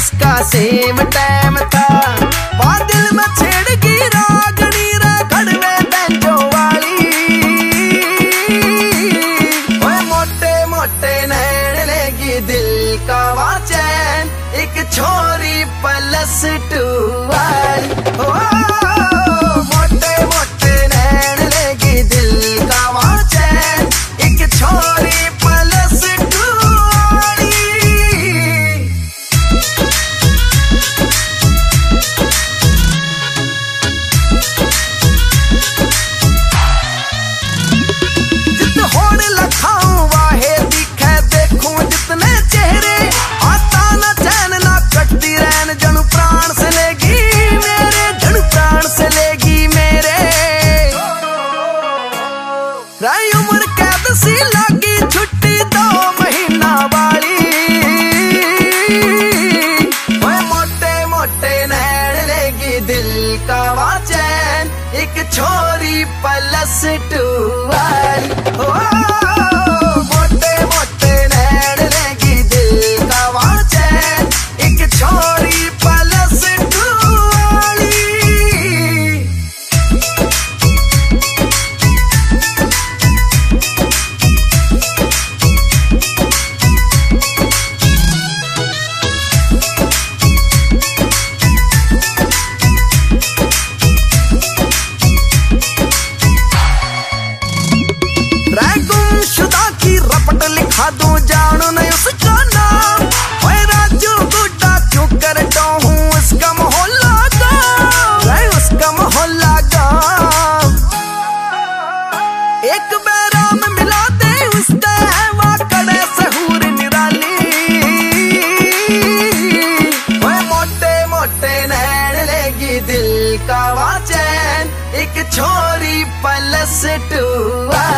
इसका same time था। दिल में छेड़गी रागनी रे खड़वे बैंजो वाली। ओए मोटे मोटे नैन लेगी दिल का चैन, एक छोरी +2 वाली। मोटे मोटे नैन लेगी दिल का चैन, एक छोरी +2 वाली। जित होड़ लखाऊं वाहे दिखे देखूं जितने चेहरे, आता न चैन ना कटती रैन जनु प्राण से लेगी मेरे, जनु प्राण से लेगी मेरे। राय उम्र कैद सी लागी छुट्टी 2 महीना वाली। ओए मोटे मोटे नैन लेगी दिल का चैन, एक छोरी +2 वाली। मोटे मोटे नैन लेगी दिल का चैन, एक छोरी +2 वाली। गुमशुदा की रपट लिखा दूं जानू नहीं उसका नाम। ओए राजू गुड्डा क्यों करता हूँ उसका मोहल्ला गाँव, उसका मोहल्ला गाँव। एक बैराम मिला दे उससे वहाँ कड़े सहूर निराली। ओए मोटे मोटे नैन लेगी दिल का चैन, एक छोरी +2 वाली।